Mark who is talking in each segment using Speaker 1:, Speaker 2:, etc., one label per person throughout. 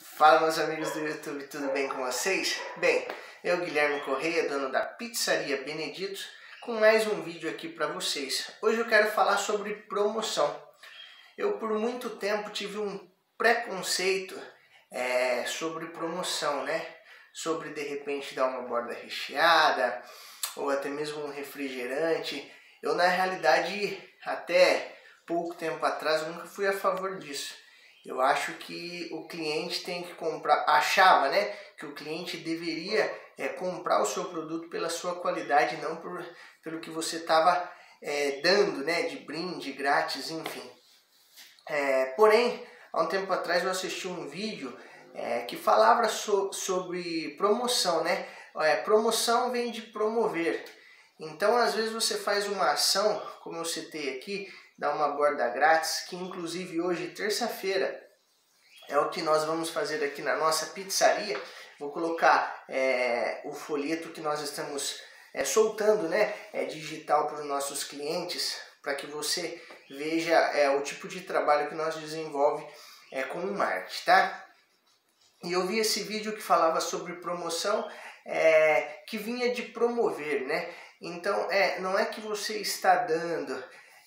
Speaker 1: Fala, meus amigos do YouTube, tudo bem com vocês? Bem, eu, Guilherme Correia, dono da Pizzaria Benedito, com mais um vídeo aqui para vocês. Hoje eu quero falar sobre promoção. Eu por muito tempo tive um preconceito sobre promoção, né? Sobre de repente dar uma borda recheada ou até mesmo um refrigerante. Eu na realidade até pouco tempo atrás nunca fui a favor disso. Eu acho que o cliente tem que comprar, achava, né, que o cliente deveria comprar o seu produto pela sua qualidade, não pelo que você estava dando, né, de brinde, grátis, enfim. Porém, há um tempo atrás eu assisti um vídeo que falava sobre promoção, né? Promoção vem de promover. Então, às vezes você faz uma ação, como eu citei aqui, dá uma borda grátis, que inclusive hoje, terça-feira, é o que nós vamos fazer aqui na nossa pizzaria. Vou colocar o folheto que nós estamos soltando, né, digital para os nossos clientes, para que você veja o tipo de trabalho que nós desenvolve com o marketing, tá? E eu vi esse vídeo que falava sobre promoção, que vinha de promover, né? Então, não é que você está dando,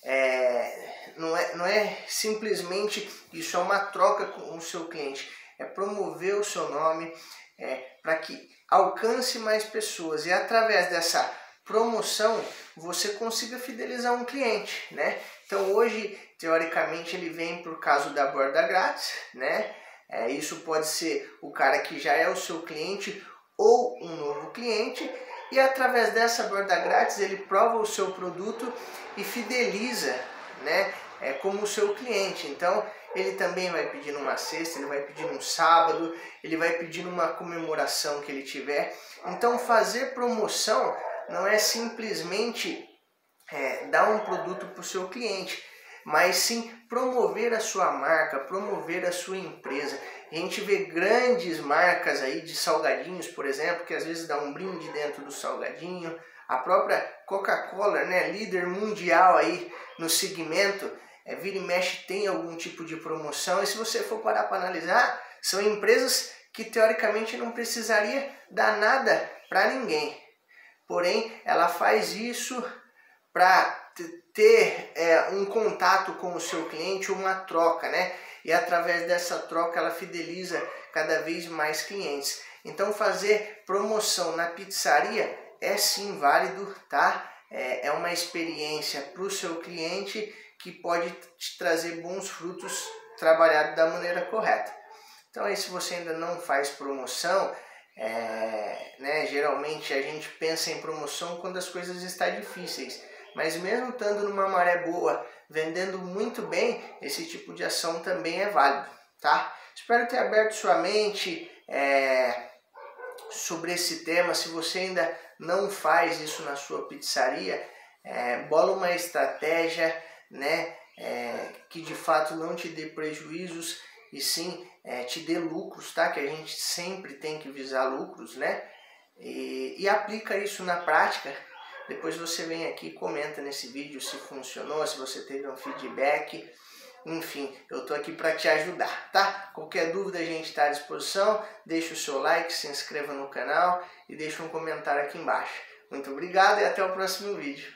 Speaker 1: não é simplesmente isso, é uma troca com o seu cliente, é promover o seu nome para que alcance mais pessoas e através dessa promoção você consiga fidelizar um cliente, né? Então hoje, teoricamente, ele vem por causa da borda grátis, né? Isso pode ser o cara que já é o seu cliente ou um novo cliente, e através dessa borda grátis ele prova o seu produto e fideliza, né, como o seu cliente. Então ele também vai pedir numa sexta, ele vai pedir num sábado, ele vai pedir numa comemoração que ele tiver. Então fazer promoção não é simplesmente dar um produto para o seu cliente, mas sim promover a sua marca, promover a sua empresa. A gente vê grandes marcas aí de salgadinhos, por exemplo, que às vezes dá um brinde dentro do salgadinho. A própria Coca-Cola, né, líder mundial aí no segmento, vira e mexe tem algum tipo de promoção. E se você for parar para analisar, são empresas que teoricamente não precisaria dar nada para ninguém. Porém, ela faz isso para ter um contato com o seu cliente, uma troca, né? E através dessa troca ela fideliza cada vez mais clientes. Então fazer promoção na pizzaria é sim válido, tá? É uma experiência para o seu cliente que pode te trazer bons frutos trabalhado da maneira correta. Então aí, se você ainda não faz promoção, né, geralmente a gente pensa em promoção quando as coisas estão difíceis. Mas mesmo estando numa maré boa, vendendo muito bem, esse tipo de ação também é válido, tá? Espero ter aberto sua mente sobre esse tema. Se você ainda não faz isso na sua pizzaria, bola uma estratégia, né, que de fato não te dê prejuízos e sim te dê lucros, tá? Que a gente sempre tem que visar lucros, né? E aplica isso na prática. Depois você vem aqui e comenta nesse vídeo se funcionou, se você teve um feedback. Enfim, eu estou aqui para te ajudar, tá? Qualquer dúvida a gente está à disposição. Deixa o seu like, se inscreva no canal e deixa um comentário aqui embaixo. Muito obrigado e até o próximo vídeo.